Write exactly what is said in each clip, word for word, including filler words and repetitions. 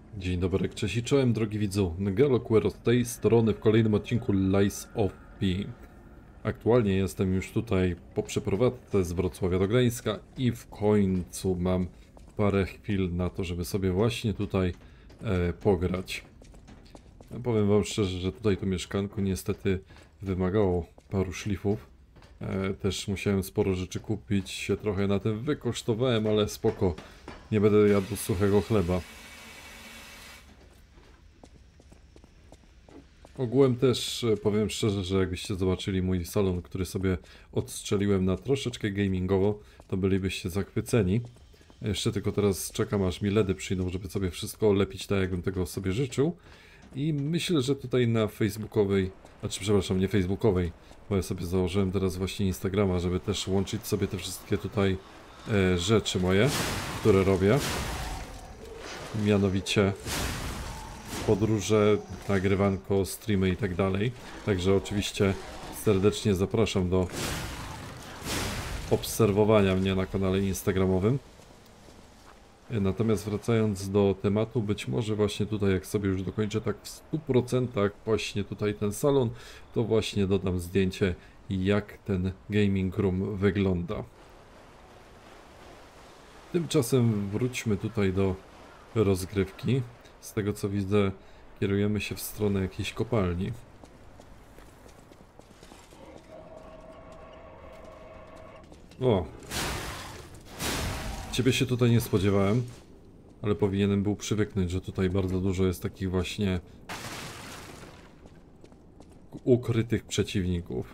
Dzień dobry, cześć i czołem, drogi widzu. Ngelo z tej strony w kolejnym odcinku Lies of P. Aktualnie jestem już tutaj po przeprowadzce z Wrocławia do Gdańska i w końcu mam parę chwil na to, żeby sobie właśnie tutaj e, pograć. Ja powiem wam szczerze, że tutaj to mieszkanko niestety wymagało paru szlifów. E, też musiałem sporo rzeczy kupić, się trochę na tym wykosztowałem, ale spoko, nie będę jadł suchego chleba. Ogółem też e, powiem szczerze, że jakbyście zobaczyli mój salon, który sobie odstrzeliłem na troszeczkę gamingowo, to bylibyście zachwyceni. Jeszcze tylko teraz czekam, aż mi ledy przyjdą, żeby sobie wszystko olepić tak, jakbym tego sobie życzył. I myślę, że tutaj na facebookowej, znaczy przepraszam, nie facebookowej, bo ja sobie założyłem teraz właśnie Instagrama, żeby też łączyć sobie te wszystkie tutaj e, rzeczy moje, które robię. Mianowicie podróże, nagrywanko, streamy i tak dalej. Także oczywiście serdecznie zapraszam do obserwowania mnie na kanale instagramowym. Natomiast wracając do tematu, być może właśnie tutaj, jak sobie już dokończę tak w stu procentach właśnie tutaj ten salon, to właśnie dodam zdjęcie, jak ten gaming room wygląda. Tymczasem wróćmy tutaj do rozgrywki. Z tego co widzę, kierujemy się w stronę jakiejś kopalni. O! Ciebie się tutaj nie spodziewałem, ale powinienem był przywyknąć, że tutaj bardzo dużo jest takich właśnie ukrytych przeciwników.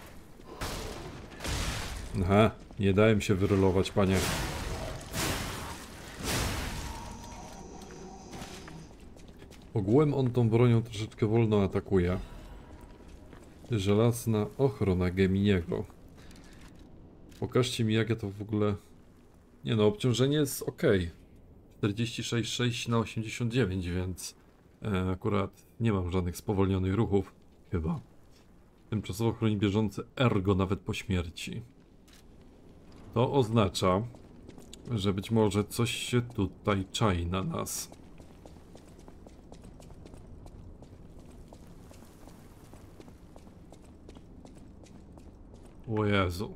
Aha, nie dałem się wyrolować, panie. Ogółem on tą bronią troszeczkę wolno atakuje. Żelazna ochrona Geminiego. Pokażcie mi, jakie to w ogóle... Nie no, obciążenie jest ok. czterdzieści sześć przecinek sześć na osiemdziesiąt dziewięć, więc e, akurat nie mam żadnych spowolnionych ruchów. Chyba. Tymczasowo chroni bieżący ergo nawet po śmierci. To oznacza, że być może coś się tutaj czai na nas. O Jezu.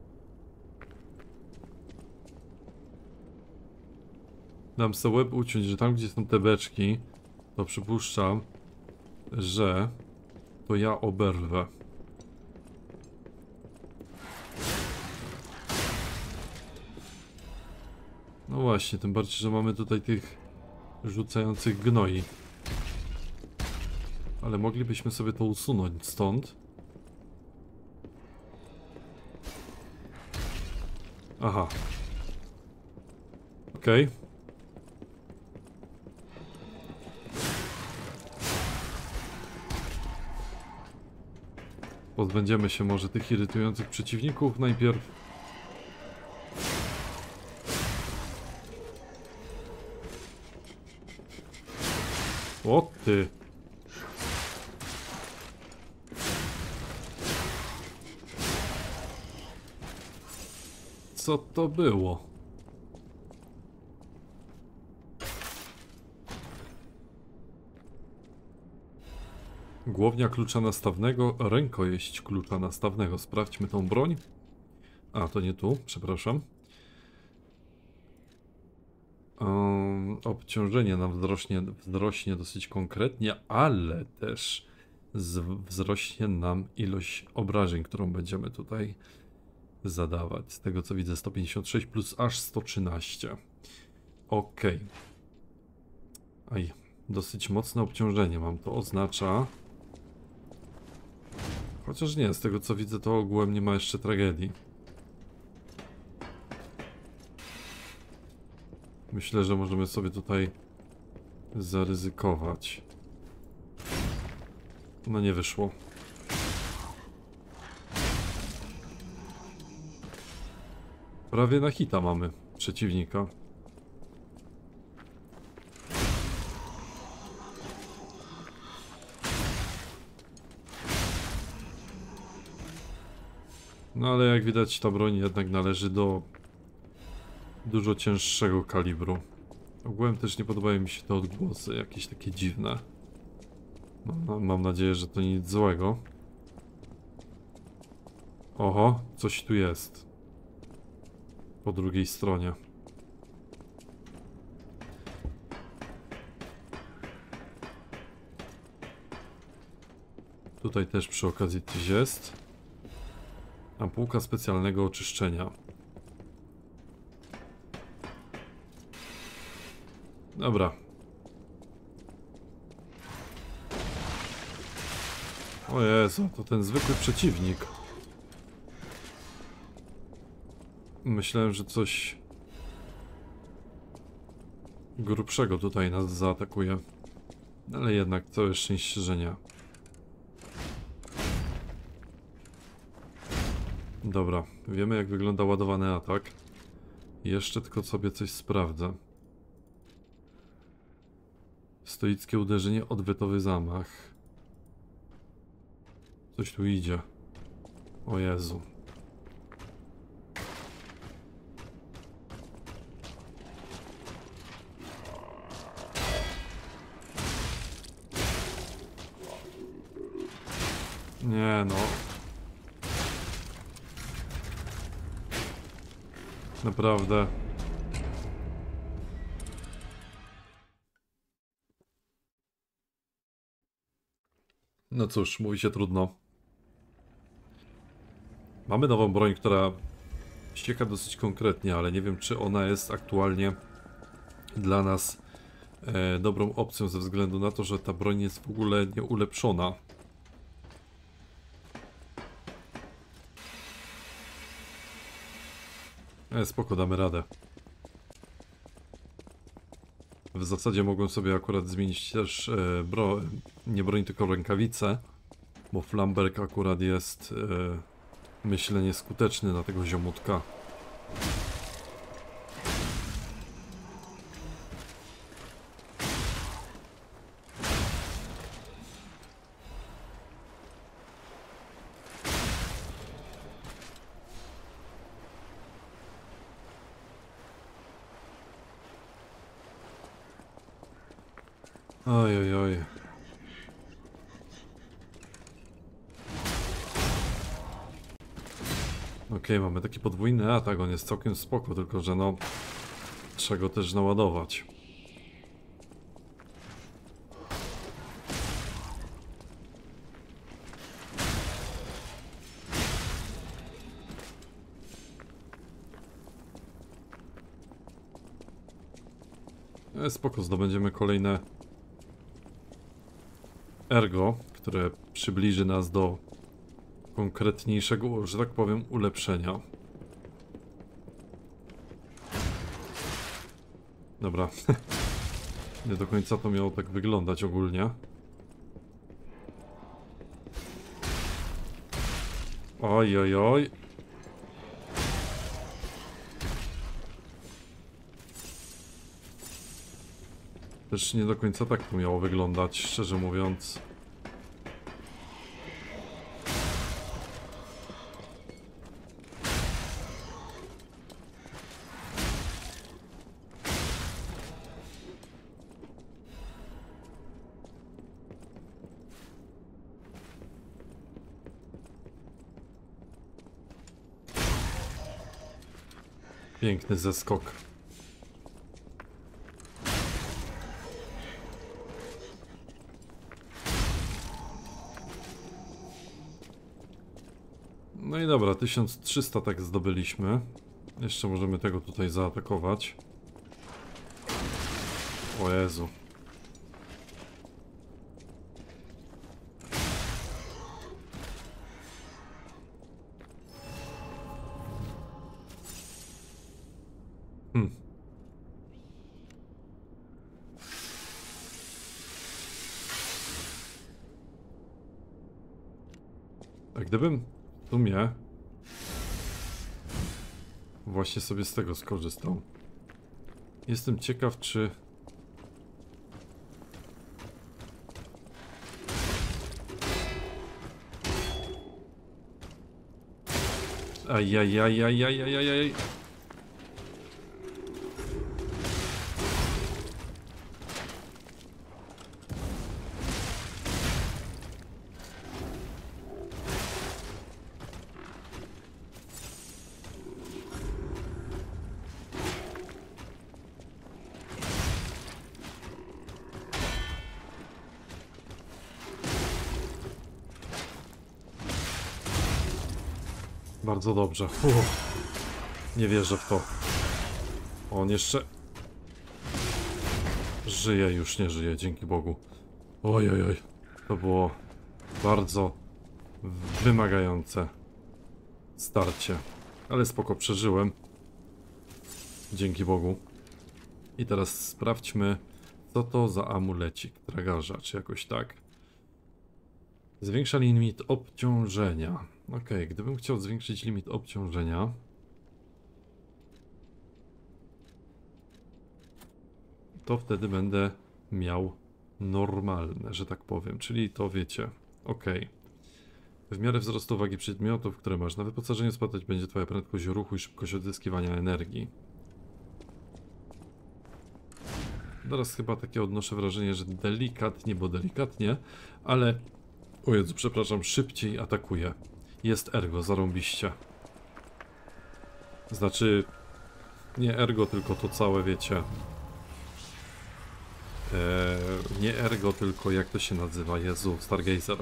Dam sobie łeb uciąć, że tam gdzie są te beczki, to przypuszczam, że to ja oberwę. No właśnie, tym bardziej, że mamy tutaj tych rzucających gnoi. Ale moglibyśmy sobie to usunąć stąd. Aha. Okej. Okay. Pozbędziemy się może tych irytujących przeciwników najpierw. O ty! Co to było? Głownia klucza nastawnego, rękojeść klucza nastawnego. Sprawdźmy tą broń. A, to nie tu, przepraszam. Um, obciążenie nam wzrośnie, wzrośnie dosyć konkretnie, ale też z, wzrośnie nam ilość obrażeń, którą będziemy tutaj zadawać. Z tego co widzę, sto pięćdziesiąt sześć plus aż sto trzynaście. Ok. Aj, dosyć mocne obciążenie mam. To oznacza... Chociaż nie, z tego co widzę, to ogółem nie ma jeszcze tragedii. Myślę, że możemy sobie tutaj zaryzykować. No nie wyszło. Prawie na hita mamy przeciwnika. No ale jak widać, ta broń jednak należy do dużo cięższego kalibru. Ogółem też nie podobają mi się te odgłosy, jakieś takie dziwne. Mam, mam nadzieję, że to nic złego. Oho, coś tu jest. Po drugiej stronie. Tutaj też przy okazji coś jest. Ampułka specjalnego oczyszczenia. Dobra. O Jezu, to ten zwykły przeciwnik. Myślałem, że coś grubszego tutaj nas zaatakuje. Ale jednak całe szczęście, że nie. Dobra, wiemy jak wygląda ładowany atak. Jeszcze tylko sobie coś sprawdzę. Stoickie uderzenie, odwetowy zamach. Coś tu idzie. O Jezu. Nie no. Naprawdę. No cóż, mówi się trudno. Mamy nową broń, która ścieka dosyć konkretnie, ale nie wiem, czy ona jest aktualnie dla nas e, dobrą opcją ze względu na to, że ta broń jest w ogóle nieulepszona. E, spoko, damy radę. W zasadzie mogłem sobie akurat zmienić też e, bro, nie broń, tylko rękawice, bo Flamberg akurat jest, e, myślę, nieskuteczny na tego ziomutka. Oj, oj, oj. Okej, okay, mamy taki podwójny atak, on jest całkiem spoko, tylko że no... trzeba go też naładować. E, spoko, zdobędziemy kolejne ergo, które przybliży nas do konkretniejszego, że tak powiem, ulepszenia. Dobra. Nie do końca to miało tak wyglądać ogólnie. Oj, oj, oj. Też nie do końca tak to miało wyglądać, szczerze mówiąc. Piękny zeskok. No i dobra, tysiąc trzysta tak zdobyliśmy. Jeszcze możemy tego tutaj zaatakować. O Jezu. Hmm. A gdybym w sumie właśnie sobie z tego skorzystał. Jestem ciekaw, czy... Ajajajajajajajaj. Bardzo dobrze. Uff. Nie wierzę w to. On jeszcze... Żyje, już nie żyje, dzięki Bogu. Oj, oj, oj. To było bardzo wymagające starcie. Ale spoko, przeżyłem. Dzięki Bogu. I teraz sprawdźmy, co to za amulecik tragarza, czy jakoś tak. Zwiększa limit obciążenia. Ok, gdybym chciał zwiększyć limit obciążenia, to wtedy będę miał normalne, że tak powiem. Czyli to wiecie. Ok. W miarę wzrostu wagi przedmiotów, które masz na wyposażeniu, spadać będzie twoja prędkość ruchu i szybkość odzyskiwania energii. Teraz chyba takie odnoszę wrażenie, że delikatnie, bo delikatnie, ale... O Jezu, przepraszam, szybciej atakuje. Jest ergo, zarąbiście. Znaczy... Nie ergo, tylko to całe, wiecie... Eee, nie ergo, tylko jak to się nazywa? Jezu, Stargazer.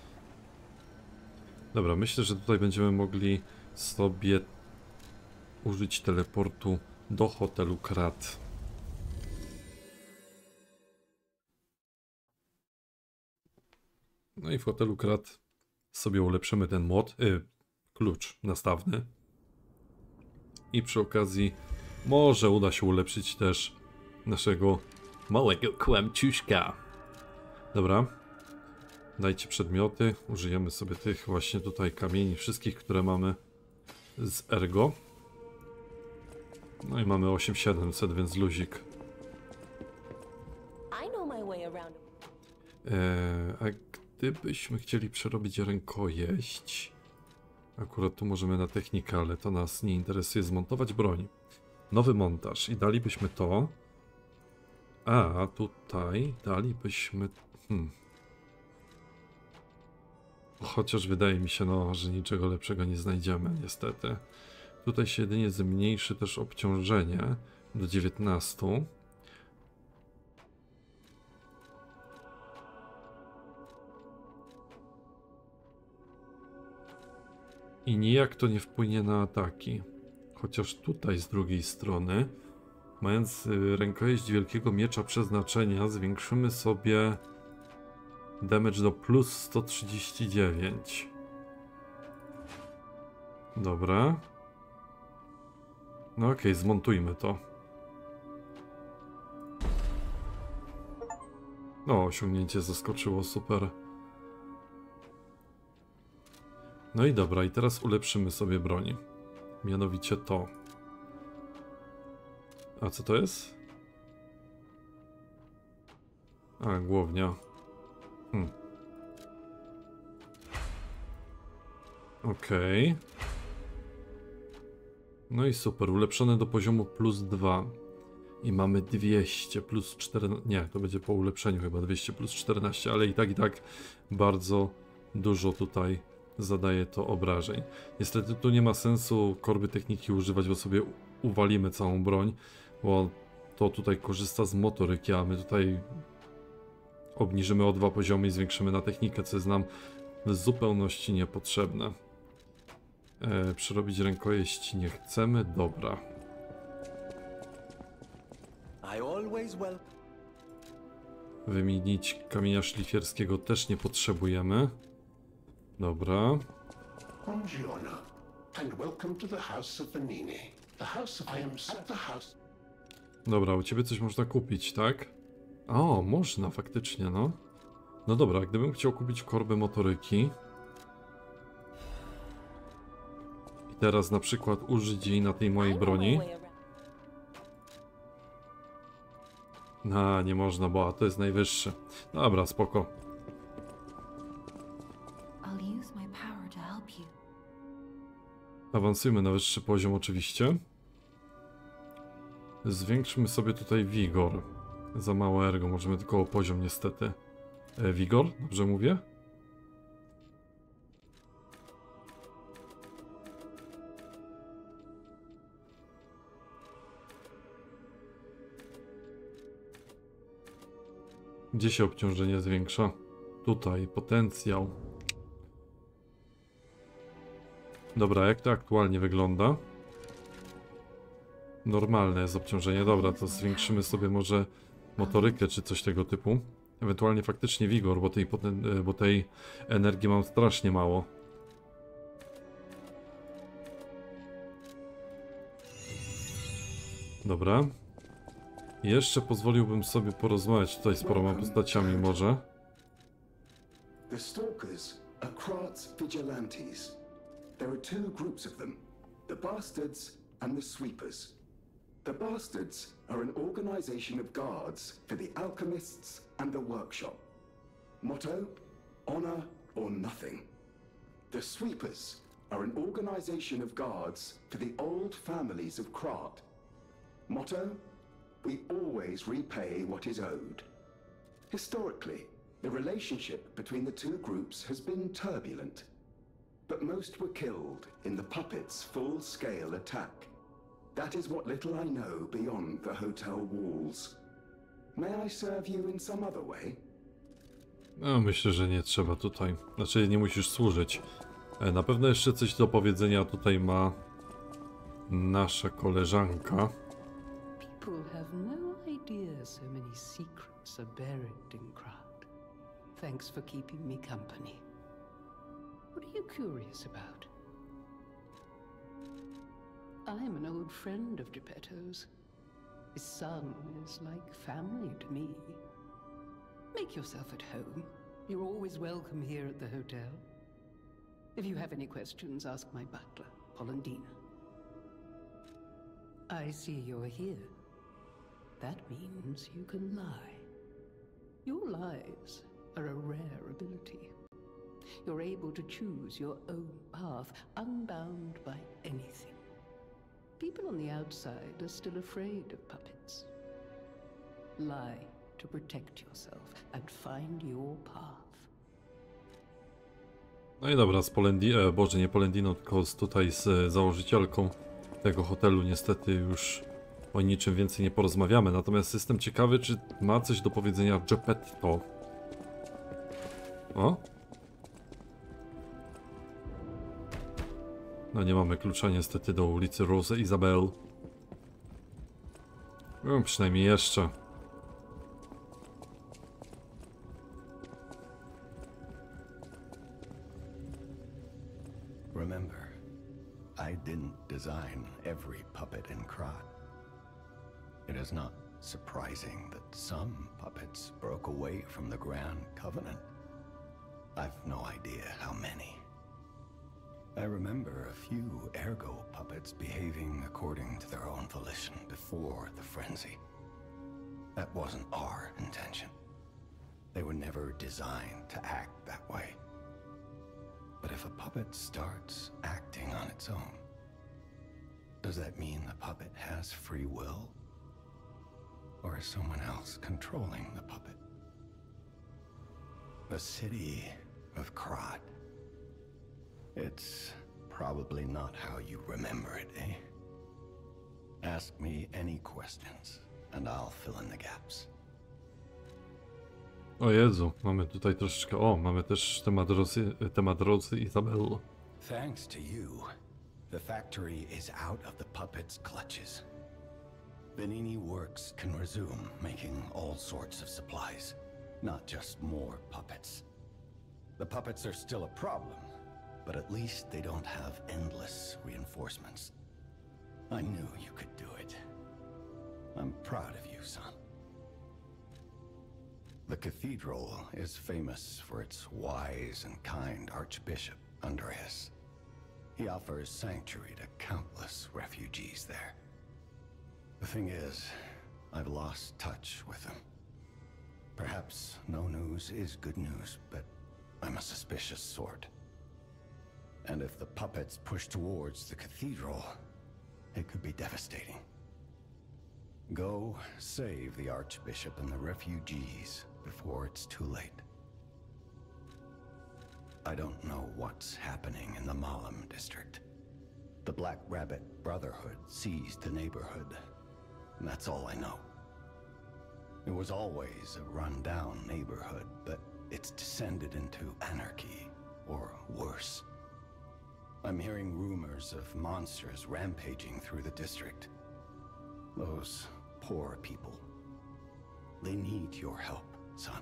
Dobra, myślę, że tutaj będziemy mogli sobie użyć teleportu do hotelu Krat. No i w hotelu Krat sobie ulepszymy ten młot, yy, klucz nastawny. I przy okazji może uda się ulepszyć też naszego małego kłamciuszka. Dobra. Dajcie przedmioty. Użyjemy sobie tych właśnie tutaj kamieni, wszystkich, które mamy z ergo. No i mamy osiem tysięcy siedemset, więc luzik. Eee, a gdybyśmy chcieli przerobić rękojeść, akurat tu możemy na technikę, ale to nas nie interesuje, zmontować broń. Nowy montaż i dalibyśmy to. A tutaj dalibyśmy... Hmm. Chociaż wydaje mi się, no, że niczego lepszego nie znajdziemy, niestety. Tutaj się jedynie zmniejszy też obciążenie do dziewiętnastu. I nijak to nie wpłynie na ataki. Chociaż tutaj z drugiej strony, mając rękojeść wielkiego miecza przeznaczenia, zwiększymy sobie damage do plus sto trzydzieści dziewięć. Dobra. No okej, okay, zmontujmy to. No, osiągnięcie zaskoczyło, super. No i dobra, i teraz ulepszymy sobie broń. Mianowicie to. A co to jest? A, głownia. Hmm. Okej. Okay. No i super, ulepszone do poziomu plus dwa. I mamy dwieście plus czternaście. Nie, to będzie po ulepszeniu chyba dwieście plus czternaście, ale i tak, i tak bardzo dużo tutaj zadaje to obrażeń. Niestety tu nie ma sensu korby techniki używać, bo sobie uwalimy całą broń, bo to tutaj korzysta z motoryki, a my tutaj obniżymy o dwa poziomy i zwiększymy na technikę, co jest nam w zupełności niepotrzebne. E, przerobić rękojeść nie chcemy, dobra. Wymienić kamienia szlifierskiego też nie potrzebujemy. Dobra. Dobra, u ciebie coś można kupić, tak? O, można faktycznie, no. No dobra, gdybym chciał kupić korbę motoryki i teraz na przykład użyć jej na tej mojej broni. No, nie można, bo to jest najwyższe. Dobra, spoko. Awansujmy na wyższy poziom oczywiście. Zwiększmy sobie tutaj wigor. Za mało ergo, możemy tylko o poziom niestety. E, wigor? Dobrze mówię? Gdzie się obciążenie zwiększa? Tutaj, potencjał. Dobra, jak to aktualnie wygląda? Normalne jest obciążenie. Dobra, to zwiększymy sobie może motorykę czy coś tego typu. Ewentualnie faktycznie wigor, bo tej, poten- bo tej energii mam strasznie mało. Dobra. Jeszcze pozwoliłbym sobie porozmawiać tutaj z paroma postaciami może. The Stalkers are Krat's vigilantes. There are two groups of them, the Bastards and the Sweepers. The Bastards are an organization of guards for the Alchemists and the Workshop. Motto, honor or nothing. The Sweepers are an organization of guards for the old families of Krat. Motto, we always repay what is owed. Historically, the relationship between the two groups has been turbulent, but most were killed in the puppets' full-scale attack. That is what little I know beyond the hotel walls. May I serve you in some other way? No, myślę, że nie trzeba tutaj. Znaczy, nie musisz służyć. E, Na pewno jeszcze coś do powiedzenia tutaj ma nasza koleżanka. People have no idea so many secrets are buried in Krat. Thanks for keeping me company. What are you curious about? I'm an old friend of Geppetto's. His son is like family to me. Make yourself at home. You're always welcome here at the hotel. If you have any questions, ask my butler, Polendina. I see you're here. That means you can lie. Your lies are a rare ability. You're able to choose your own path, unbound by anything. People on the outside are still afraid of puppets. Lie to protect yourself and find your path. No i dobra, z Polendi... E, Boże, nie Polendiną, tylko z, tutaj z e, założycielką tego hotelu niestety już o niczym więcej nie porozmawiamy. Natomiast jestem ciekawy, czy ma coś do powiedzenia Geppetto. O? No nie mamy klucza niestety do ulicy Rose Isabel. No, przynajmniej jeszcze. Remember, I didn't design every puppet in Krat. It is not surprising that some puppets broke away from the Grand Covenant. I've no idea how many. I remember a few Ergo puppets behaving according to their own volition before the frenzy. That wasn't our intention. They were never designed to act that way. But if a puppet starts acting on its own, does that mean the puppet has free will? Or is someone else controlling the puppet? The city of Krat. It's probably not how you remember it, eh? Ask me any questions, and I'll fill in the gaps. O Jezu, mamy tutaj troszeczkę... O, mamy też temat Rosy, temat Rosy Isabel. Thanks to you, the factory is out of the puppet's clutches. Benini Works can resume making all sorts of supplies, not just more puppets. The puppets are still a problem, but at least they don't have endless reinforcements. I knew you could do it. I'm proud of you, son. The cathedral is famous for its wise and kind Archbishop, Andreas. He offers sanctuary to countless refugees there. The thing is, I've lost touch with him. Perhaps no news is good news, but I'm a suspicious sort. And if the puppets push towards the cathedral, it could be devastating. Go save the Archbishop and the refugees before it's too late. I don't know what's happening in the Malam district. The Black Rabbit Brotherhood seized the neighborhood, and that's all I know. It was always a run-down neighborhood, but it's descended into anarchy, or worse. I'm hearing rumors of monsters rampaging through the district. Those poor people. They need your help, son.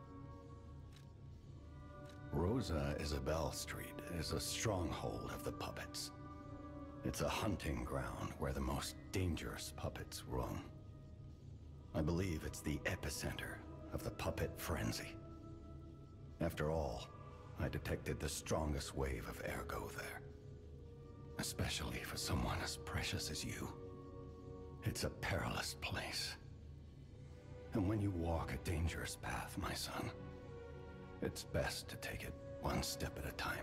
Rosa Isabel Street is a stronghold of the puppets. It's a hunting ground where the most dangerous puppets roam. I believe it's the epicenter of the puppet frenzy. After all, I detected the strongest wave of ergo there. Especially for someone as precious as you. It's a perilous place. And when you walk a dangerous path, my son, it's best to take it one step at a time.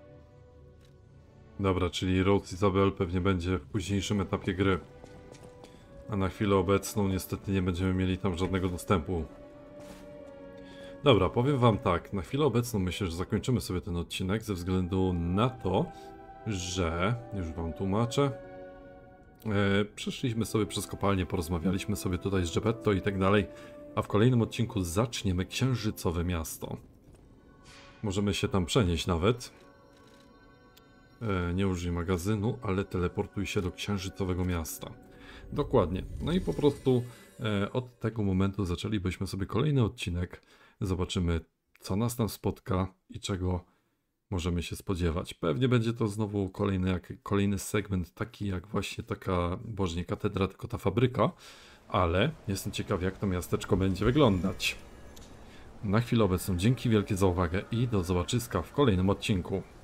Dobra, czyli Rose Isabel pewnie będzie w późniejszym etapie gry. A na chwilę obecną niestety nie będziemy mieli tam żadnego dostępu. Dobra, powiem wam tak, na chwilę obecną myślę, że zakończymy sobie ten odcinek ze względu na to, że, już wam tłumaczę, e, przeszliśmy sobie przez kopalnię, porozmawialiśmy sobie tutaj z Geppetto i tak dalej, a w kolejnym odcinku zaczniemy Księżycowe Miasto. Możemy się tam przenieść nawet. E, nie użyj magazynu, ale teleportuj się do Księżycowego Miasta. Dokładnie. No i po prostu e, od tego momentu zaczęlibyśmy sobie kolejny odcinek. Zobaczymy, co nas tam spotka i czego możemy się spodziewać. Pewnie będzie to znowu kolejny, jak, kolejny segment, taki jak właśnie taka, boże nie katedra, tylko ta fabryka, ale jestem ciekaw, jak to miasteczko będzie wyglądać. Na chwilę obecną dzięki wielkie za uwagę i do zobaczyska w kolejnym odcinku.